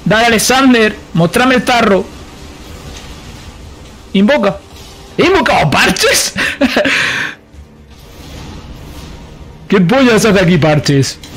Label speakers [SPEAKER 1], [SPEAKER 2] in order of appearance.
[SPEAKER 1] Dale, Alexander. Mostrame el tarro. Invoca. ¿He invocado Parches? ¿Qué pollas hace aquí Parches?